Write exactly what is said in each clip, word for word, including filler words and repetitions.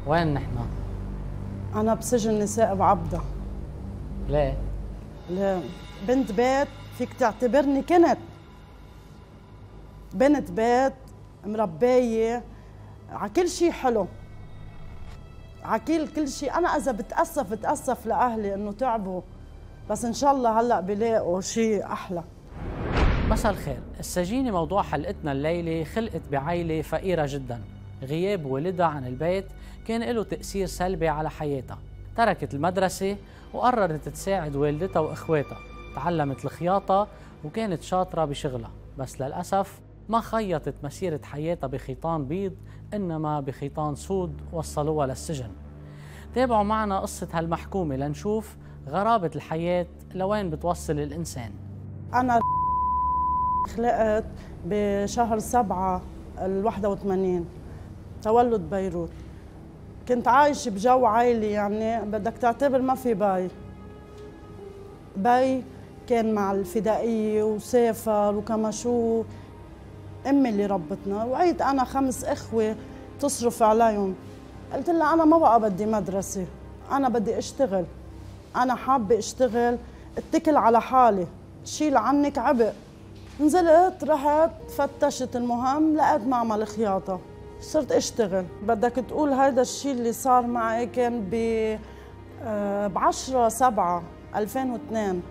وين نحن؟ أنا بسجن نساء بعبدة. ليه؟ ليه؟ بنت بيت فيك تعتبرني كنت بنت بيت مربية على كل شيء حلو، على كل كل شيء. أنا إذا بتأسف بتأسف لأهلي إنه تعبوا، بس إن شاء الله هلأ بيلاقوا شيء أحلى. مساء الخير، السجينة موضوع حلقتنا الليلة خلقت بعائلة فقيرة جدا. غياب والدها عن البيت كان له تأثير سلبي على حياتها. تركت المدرسة وقررت تساعد والدتها وإخواتها. تعلمت الخياطة وكانت شاطرة بشغلها، بس للأسف ما خيطت مسيرة حياتها بخيطان بيض، إنما بخيطان سود وصلوها للسجن. تابعوا معنا قصة هالمحكومة لنشوف غرابة الحياة لوين بتوصل الإنسان. أنا خلقت بشهر سبعة الواحدة وثمانين، تولد بيروت. كنت عايشة بجو عائلي، يعني بدك تعتبر ما في باي. باي كان مع الفدائية وسافر وكمشو. أمي اللي ربتنا، وعيت أنا خمس إخوة تصرف عليهم. قلت لها أنا ما بقى بدي مدرسة، أنا بدي أشتغل، أنا حابة أشتغل، اتكل على حالي، شيل عنك عبء. نزلت رحت فتشت، المهم لقيت معمل خياطة، صرت اشتغل. بدك تقول هذا الشيء اللي صار معي كان ب بعشرة سبعة ألفين واثنين.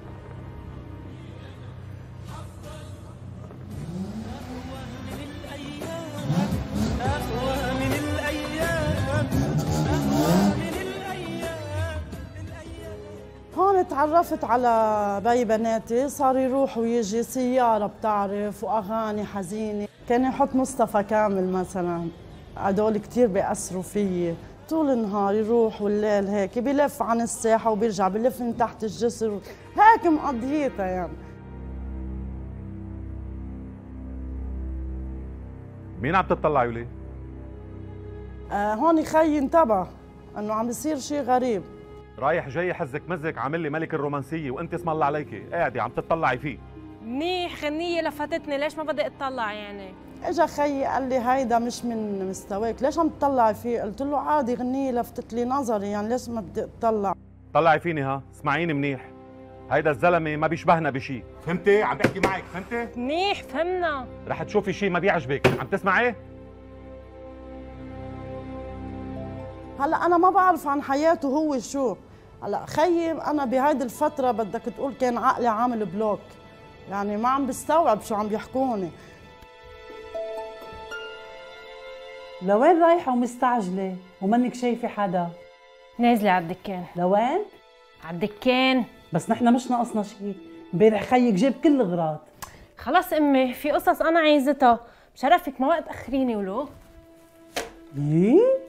هون تعرفت على بي بناتي، صار يروح ويجي سيارة بتعرف وأغاني حزينة. كان يحط مصطفى كامل مثلا، هدول كتير بيأثروا فيي. طول النهار يروح والليل هيك بيلف عن الساحة وبيرجع بيلف من تحت الجسر، هيك مقضيتها يعني. مين عم تطلعوا ليه؟ آه هون خيي انتبه انه عم بيصير شيء غريب. رايح جاي حزك مزك عامل لي ملك الرومانسيه وانت اسم الله عليكي قاعده عم تطلعي فيه. منيح، غنية لفتتني، ليش ما بدي اطلع يعني؟ اجا خيي قال لي هيدا مش من مستواك، ليش عم تطلعي فيه؟ قلت له عادي، غنية لفتت لي نظري، يعني ليش ما بدي اطلع؟ طلعي فيني ها، اسمعيني منيح، هيدا الزلمه ما بيشبهنا بشيء، فهمتي؟ عم بحكي معك، فهمتي؟ منيح فهمنا. رح تشوفي شيء ما بيعجبك، عم تسمعي؟ هلا انا ما بعرف عن حياته هو شو. هلا خيي انا بهيدي الفتره بدك تقول كان عقلي عامل بلوك، يعني ما عم بستوعب شو عم بيحكوني. لوين رايحه ومستعجله ومنك شايفه حدا؟ نازله على الدكان. لوين؟ على الدكان. بس نحن مش ناقصنا شيء، امبارح خيك جاب كل الاغراض. خلص امي، في قصص انا عايزتها، بشرفك ما وقت تاخريني ولو. ايه؟